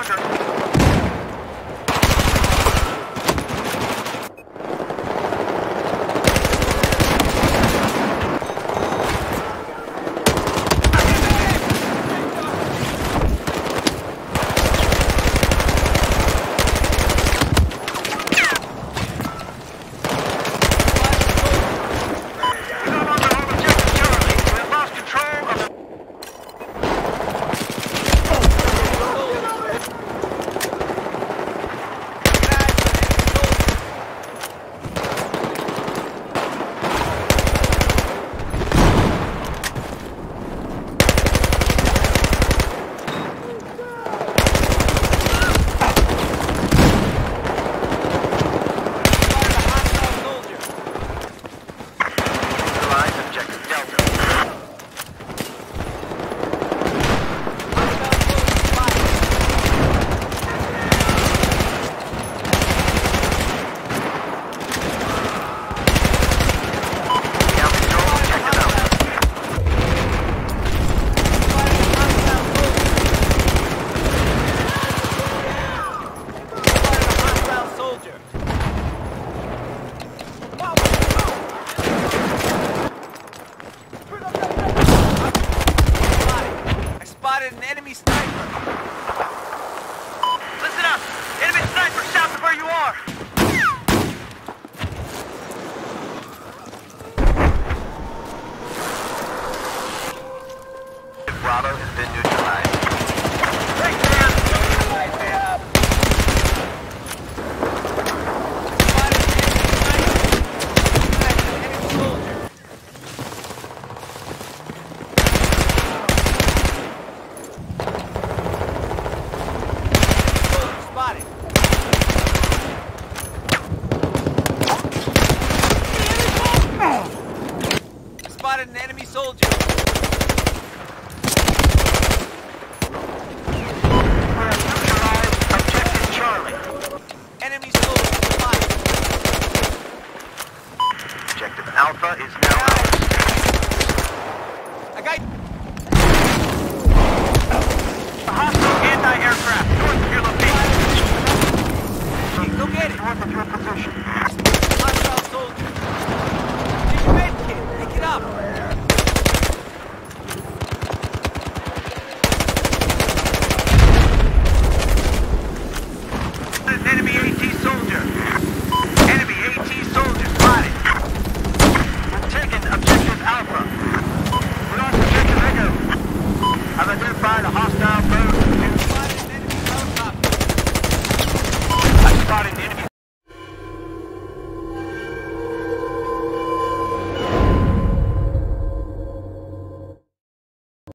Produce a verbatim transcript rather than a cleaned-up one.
Bravo has been neutralized. Spotted an enemy soldier. Objective Charlie. Enemy soldier spotted. Objective Alpha is now ours. I got A hostile anti-aircraft north of your location. Go get it. North of your position. Hostile soldier. Get your med kit. Pick it up. Enemy AT soldier. Enemy AT soldier spotted. We're taking objective Alpha. We're on objective Echo. I've identified a hostile